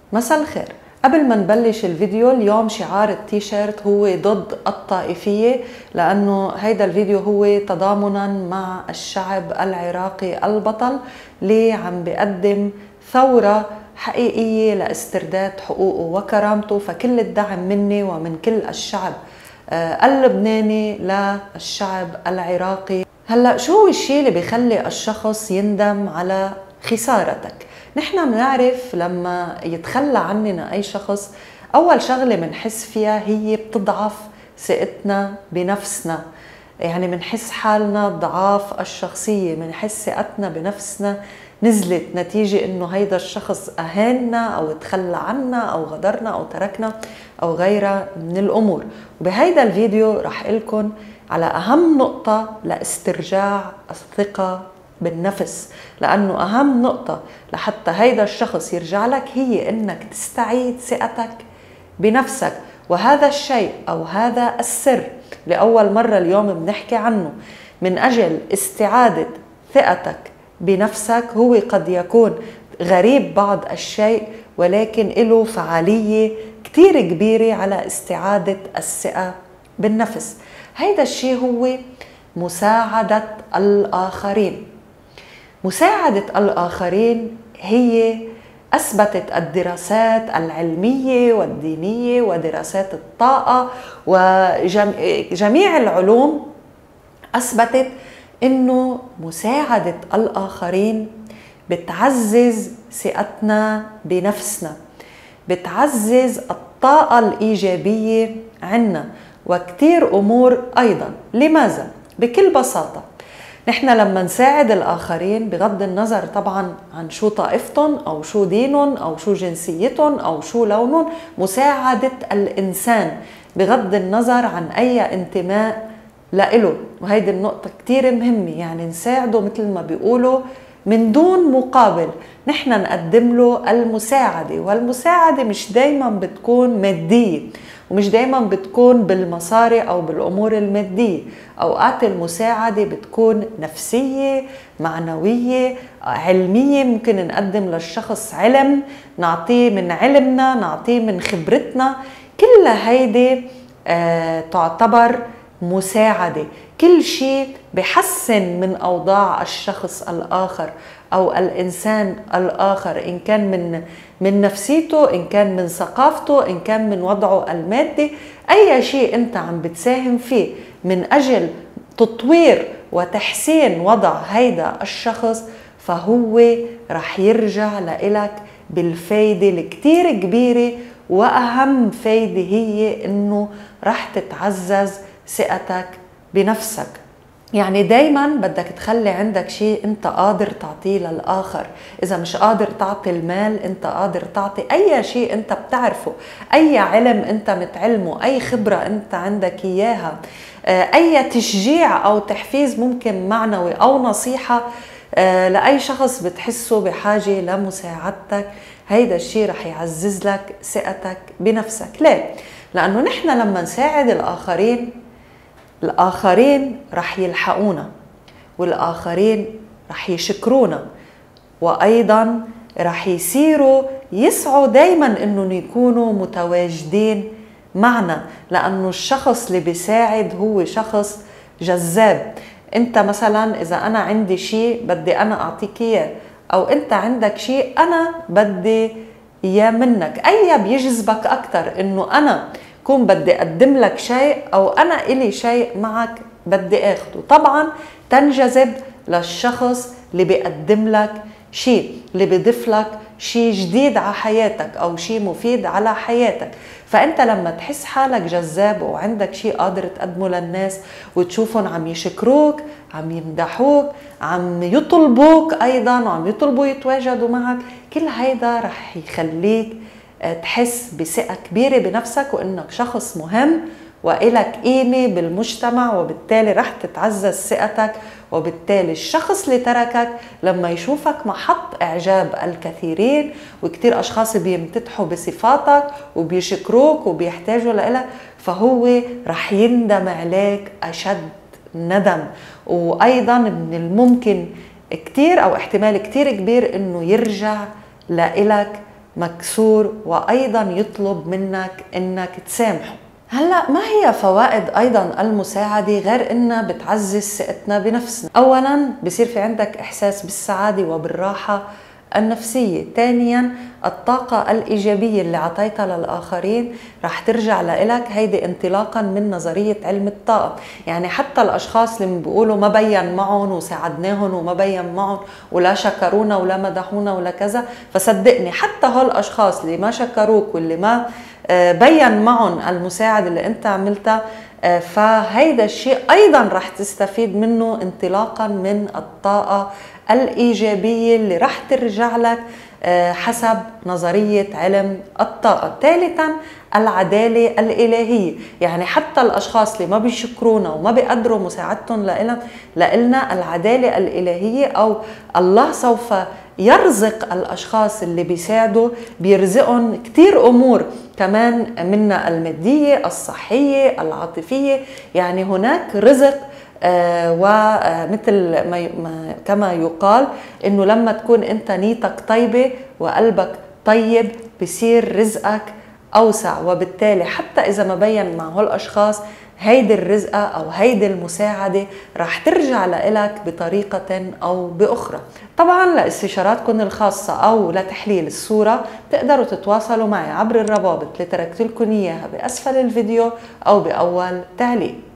مساء الخير. قبل ما نبلش الفيديو، اليوم شعار التيشيرت هو ضد الطائفية، لأنه هيدا الفيديو هو تضامنا مع الشعب العراقي البطل اللي عم بيقدم ثورة حقيقية لاسترداد حقوقه وكرامته. فكل الدعم مني ومن كل الشعب اللبناني للشعب العراقي. هلأ شو هو الشيء اللي بيخلي الشخص يندم على خسارتك؟ نحن بنعرف لما يتخلى عننا أي شخص، أول شغلة بنحس فيها هي بتضعف ثقتنا بنفسنا. يعني بنحس حالنا ضعاف الشخصية، بنحس ثقتنا بنفسنا نزلت نتيجة إنه هيدا الشخص أهاننا أو تخلى عنا أو غدرنا أو تركنا أو غيرها من الأمور. وبهيدا الفيديو رح قلكن على أهم نقطة لاسترجاع الثقة بالنفس، لأنه أهم نقطة لحتى هيدا الشخص يرجع لك هي إنك تستعيد ثقتك بنفسك. وهذا الشيء أو هذا السر لأول مرة اليوم بنحكي عنه من أجل استعادة ثقتك بنفسك. هو قد يكون غريب بعض الشيء، ولكن له فعالية كتير كبيرة على استعادة الثقة بالنفس. هيدا الشيء هو مساعدة الآخرين. مساعدة الآخرين هي أثبتت الدراسات العلمية والدينية ودراسات الطاقة وجميع العلوم أثبتت إنه مساعدة الآخرين بتعزز ثقتنا بنفسنا، بتعزز الطاقة الإيجابية عنا وكتير أمور أيضا. لماذا؟ بكل بساطة نحن لما نساعد الآخرين بغض النظر طبعا عن شو طائفتهم أو شو دينهم أو شو جنسيتهم أو شو لونهم، مساعدة الإنسان بغض النظر عن أي انتماء لإله، وهيدي النقطة كتير مهمة. يعني نساعده مثل ما بيقولوا من دون مقابل، نحن نقدم له المساعدة. والمساعدة مش دايما بتكون مادية ومش دايما بتكون بالمصاري أو بالأمور المادية. أوقات المساعدة بتكون نفسية، معنوية، علمية. ممكن نقدم للشخص علم، نعطيه من علمنا، نعطيه من خبرتنا. كل هيدي تعتبر مساعدة. كل شيء بحسن من أوضاع الشخص الآخر أو الإنسان الآخر، إن كان من نفسيته، إن كان من ثقافته، إن كان من وضعه المادي. أي شيء أنت عم بتساهم فيه من أجل تطوير وتحسين وضع هيدا الشخص، فهو رح يرجع لإلك بالفايدة الكتير كبيرة. وأهم فايدة هي إنه رح تتعزز ثقتك بنفسك. يعني دايما بدك تخلي عندك شيء انت قادر تعطيه للآخر. اذا مش قادر تعطي المال، انت قادر تعطي اي شيء انت بتعرفه، اي علم انت متعلمه، اي خبرة انت عندك اياها، اي تشجيع او تحفيز ممكن معنوي او نصيحة لأي شخص بتحسه بحاجة لمساعدتك. هيدا الشيء رح يعزز لك ثقتك بنفسك. ليه؟ لأنه نحن لما نساعد الآخرين رح يلحقونا، والآخرين رح يشكرونا، وأيضا رح يصيروا يسعوا دايما إنهم يكونوا متواجدين معنا، لأنه الشخص اللي بيساعد هو شخص جذاب. أنت مثلا إذا أنا عندي شيء بدي أنا أعطيك إياه، أو أنت عندك شيء أنا بدي إياه منك، أي بيجذبك أكتر؟ إنه أنا كون بدي أقدم لك شيء أو أنا إلي شيء معك بدي أخده؟ طبعا تنجذب للشخص اللي بيقدم لك شيء، اللي بيضيف لك شيء جديد على حياتك أو شيء مفيد على حياتك. فأنت لما تحس حالك جذاب وعندك شيء قادر تقدمه للناس وتشوفهم عم يشكروك، عم يمدحوك، عم يطلبوك أيضا وعم يطلبوا يتواجدوا معك، كل هيدا رح يخليك تحس بثقة كبيرة بنفسك وإنك شخص مهم وإلك قيمة بالمجتمع، وبالتالي رح تتعزز ثقتك. وبالتالي الشخص اللي تركك لما يشوفك محط إعجاب الكثيرين، وكتير أشخاص بيمتدحوا بصفاتك وبيشكروك وبيحتاجوا لإلك، فهو رح يندم عليك أشد ندم. وأيضا من الممكن كتير أو احتمال كتير كبير إنه يرجع لإلك مكسور وأيضا يطلب منك إنك تسامحه. هلأ ما هي فوائد أيضا المساعدة غير إنها بتعزز ثقتنا بنفسنا؟ أولا بصير في عندك إحساس بالسعادة وبالراحة النفسية. ثانيا الطاقة الإيجابية اللي عطيتها للآخرين رح ترجع لإلك، هيدي انطلاقا من نظرية علم الطاقة. يعني حتى الأشخاص اللي بيقولوا ما بين معهم وساعدناهم وما بين معهم ولا شكرونا ولا مدحونا ولا كذا، فصدقني حتى هول الأشخاص اللي ما شكروك واللي ما بين معهم المساعدة اللي انت عملتها، فهيدا الشيء أيضا رح تستفيد منه انطلاقا من الطاقة الإيجابية اللي رح ترجع لك حسب نظرية علم الطاقة. ثالثا العدالة الإلهية، يعني حتى الأشخاص اللي ما بيشكرونا وما بيقدروا مساعدتهم لإلنا، العدالة الإلهية أو الله سوف يرزق الأشخاص اللي بيساعدوا، بيرزقهم كتير أمور كمان منها المادية، الصحية، العاطفية. يعني هناك رزق ومثل ما كما يقال إنه لما تكون أنت نيتك طيبة وقلبك طيب بصير رزقك أوسع، وبالتالي حتى إذا ما بين مع هالأشخاص هيدي الرزقة أو هيدي المساعدة رح ترجع لإلك بطريقة أو بأخرى. طبعا لاستشاراتكم الخاصة أو لتحليل الصورة تقدروا تتواصلوا معي عبر الروابط اللي تركت لكم إياها بأسفل الفيديو أو بأول تعليق.